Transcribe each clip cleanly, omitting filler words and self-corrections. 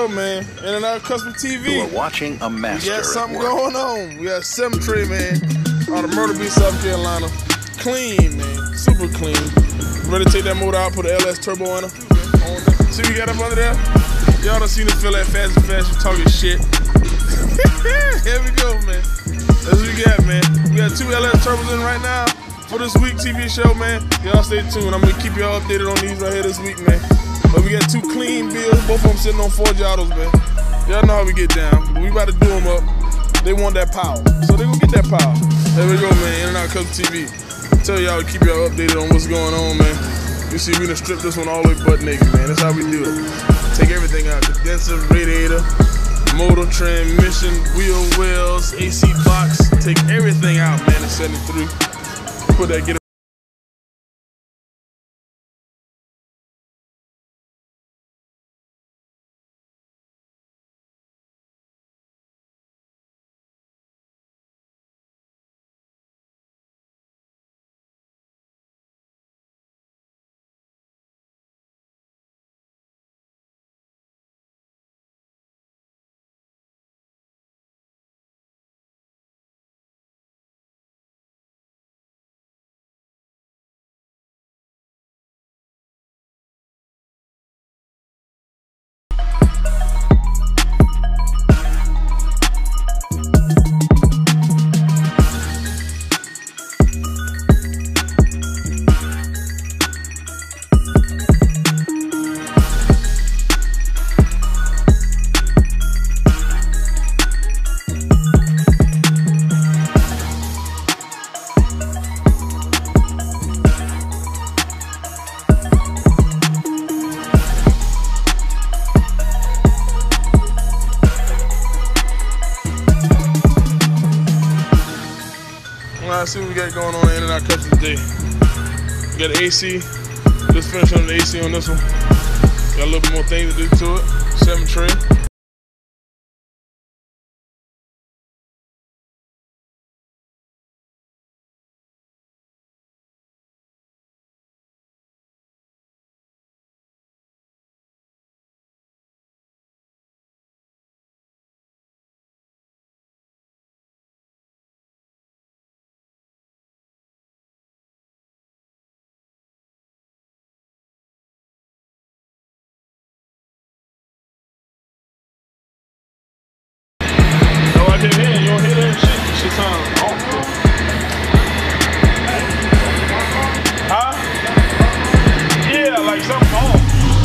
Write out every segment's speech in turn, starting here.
go, man. In and Out Custom TV. You are watching a master. We got something going on. We got 7 tray, man. Out of Myrtle Beach, South Carolina. Clean, man. Super clean. Ready to take that motor out, put an LS turbo in her. See what we got up under there? Y'all done seen us feel that fast and fast, you talking shit. Here we go, man. That's what we got, man. We got 2 LS turbos in right now for this week TV show, man. Y'all stay tuned. I'm gonna keep y'all updated on these right here this week, man. But we got 2 clean builds, both of them sitting on 4 Giottos, man. Y'all know how we get down. But we about to do them up. They want that power, so they gonna get that power. There we go, man. In and Out Custom TV. Tell y'all to keep y'all updated on what's going on, man. You see, we done stripped this one all the way butt naked, man. That's how we do it. Take everything out. Condenser, radiator, motor, transmission, wheel wells, AC box. Take everything out, man, and send it through. Put that, get it. Let's see what we got going on in and out custom today. We got the AC. Just finished on the AC on this one. Got a little bit more things to do to it. 7 tray. You don't hear that shit? Shit sounds awful. Huh? Yeah, like something off.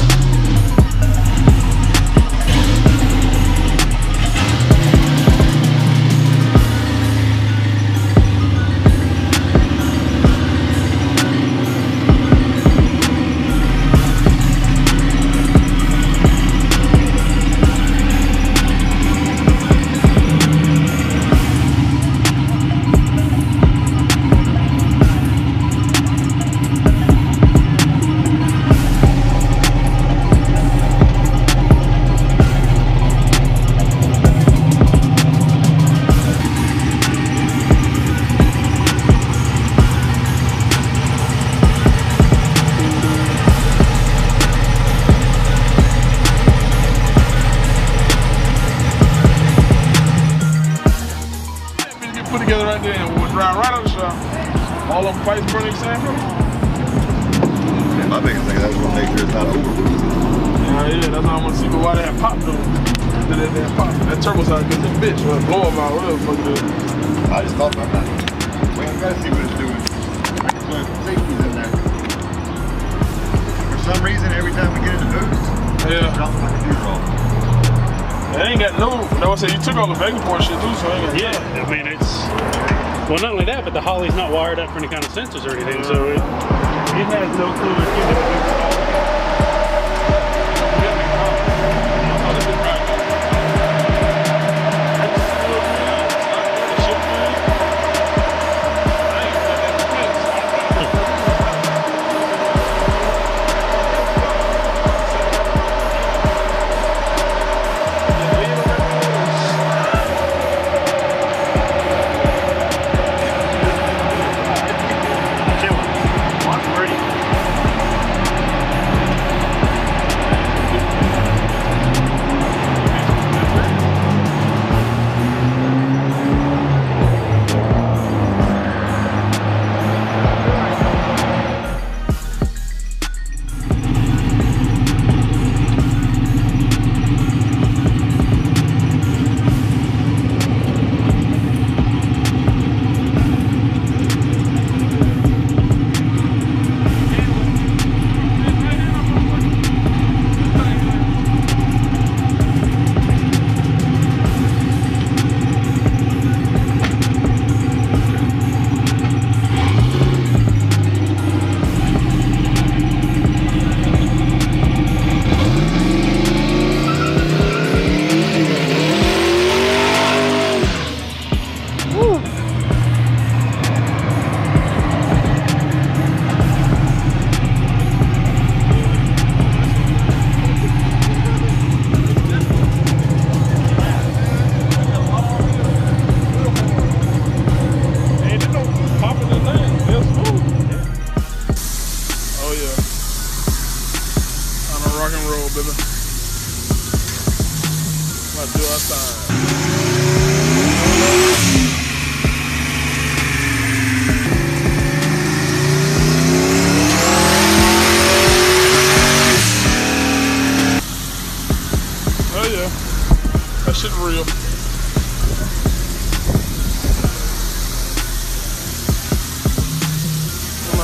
Put together right there and we'll drive right out the shop. All them pipes burning sample. Yeah, my biggest thing is I just want to make sure it's not over. Yeah, that's how I want to see. But why they have pop though? That pop. That turbo sound because that bitch will blow them out. Whatever the fuck it is. I just thought about that. We gotta see what it's doing. So safety's in there. For some reason, every time we get in the boost, yeah, it drops like a neutral. It ain't got no, I say you took all the vacuum port shit too, so it ain't got yeah, I mean it's, well not only that, but the Holly's not wired up for any kind of sensors or anything, so it has no clue if you know.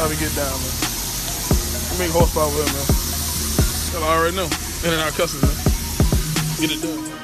how we get down, man. We make horsepower with him, man. Y'all already know. In and out customs, man. Get it done.